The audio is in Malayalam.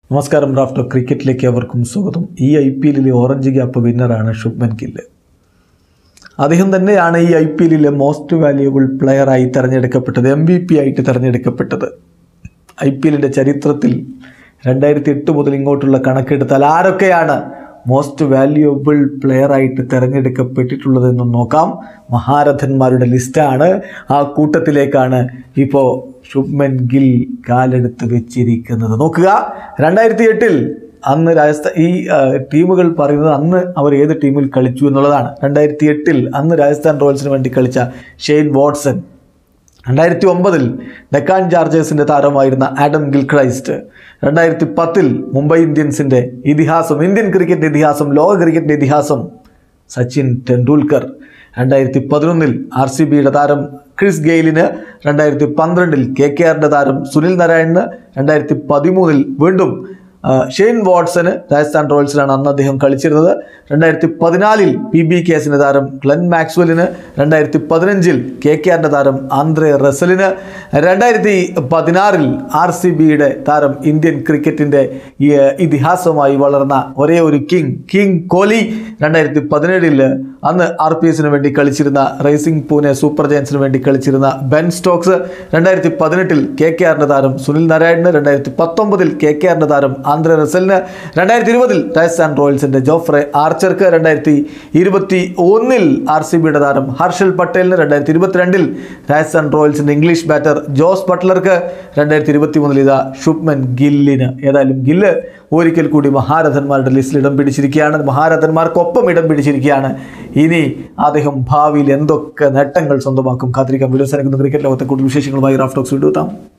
നമസ്കാരം റാഫ്റ്റോ ക്രിക്കറ്റിലേക്ക് അവർക്കും സ്വാഗതം. ഈ IPL ഓറഞ്ച് ക്യാപ്പ് വിന്നറാണ് ശുഭ്മൻ ഗിൽ. അദ്ദേഹം തന്നെയാണ് ഈ IPL മോസ്റ്റ് വാല്യുബിൾ പ്ലെയറായി തിരഞ്ഞെടുക്കപ്പെട്ടത്, MVP ആയിട്ട് തിരഞ്ഞെടുക്കപ്പെട്ടത്. IPL ചരിത്രത്തിൽ 2008 മുതൽ ഇങ്ങോട്ടുള്ള കണക്കെടുത്താൽ ആരൊക്കെയാണ് മോസ്റ്റ് വാല്യുബിൾ പ്ലെയറായിട്ട് തിരഞ്ഞെടുക്കപ്പെട്ടിട്ടുള്ളതെന്ന് നോക്കാം. മഹാരഥന്മാരുടെ ലിസ്റ്റാണ്. ആ കൂട്ടത്തിലേക്കാണ് ഇപ്പോൾ ശുഭ്മൻ ഗിൽ കാലെടുത്ത് വെച്ചിരിക്കുന്നത്. നോക്കുക, 2008 അന്ന് ഈ ടീമുകൾ പറയുന്നത് അന്ന് അവർ ഏത് ടീമിൽ കളിച്ചു എന്നുള്ളതാണ്. 2008 അന്ന് രാജസ്ഥാൻ റോയൽസിന് വേണ്ടി കളിച്ച ഷെയ്ൻ വാട്സൺ, 2009 ഡെക്കാൻ ചാർജേഴ്സിൻ്റെ താരമായിരുന്ന ആഡം ഗിൽക്രൈസ്റ്റ്, 2010 മുംബൈ ഇന്ത്യൻസിൻ്റെ ഇതിഹാസം, ഇന്ത്യൻ ക്രിക്കറ്റ് ഇതിഹാസം, ലോക ക്രിക്കറ്റിൻ്റെ ഇതിഹാസം സച്ചിൻ ടെണ്ടുൽക്കർ, 2011 RCBയുടെ താരം ക്രിസ് ഗെയിലിന്, 2012 KKRന്റെ താരം സുനിൽ നാരായണിന്, 2013 വീണ്ടും ഷെയ്ൻ വാട്സന് രാജസ്ഥാൻ റോയൽസിലാണ് അന്ന് അദ്ദേഹം കളിച്ചിരുന്നത്, 2014 PBKസിൻ്റെ താരം ഗ്ലെൻ മാക്സ്വെല്ലിന്, 2015 KKRന്റെ താരം ആന്ദ്രെ റസലിന്, 2016 RCBയുടെ താരം ഇന്ത്യൻ ക്രിക്കറ്റിൻ്റെ ഇതിഹാസമായി വളർന്ന ഒരേ ഒരു കിങ് കോഹ്ലി, 2017 അന്ന് RPSന് വേണ്ടി കളിച്ചിരുന്ന റേസിംഗ് പൂനെ സൂപ്പർ ജയൻസിന് വേണ്ടി കളിച്ചിരുന്ന ബെൻ സ്റ്റോക്സ്, 2018 KKRന്റെ താരം സുനിൽ നാരായണിന്, 2019 KKRന്റെ താരം ആന്ദ്രെ റസലിന്, 2020 രാജസ്ഥാൻ റോയൽസിൻ്റെ ജോഫ്രെ ആർച്ചർക്ക്, 2021 RCBയുടെ താരം ഹർഷൽ പട്ടേലിന്, 2022 രാജസ്ഥാൻ റോയൽസിൻ്റെ ഇംഗ്ലീഷ് ബാറ്റർ ജോസ് ബട്ട്ലർക്ക്, 2023 ഇതാ ശുഭ്മൻ ഗില്ലിന്. ഏതായാലും ഗില്ല് ഒരിക്കൽ കൂടി മഹാരഥന്മാരുടെ ലിസ്റ്റിൽ ഇടം പിടിച്ചിരിക്കുകയാണ്, മഹാരഥന്മാർക്കൊപ്പം ഇടം പിടിച്ചിരിക്കുകയാണ്. ഇനി അദ്ദേഹം ഭാവിയിൽ എന്തൊക്കെ നേട്ടങ്ങൾ സ്വന്തമാക്കും കാത്തിരിക്കാം. വിലോസനക്കുന്ന ക്രിക്കറ്റ് ലോകത്തെ കൂടുതൽ വിശേഷങ്ങളുമായി റാഫ് ടോക്സ് വീണ്ടും എത്താം.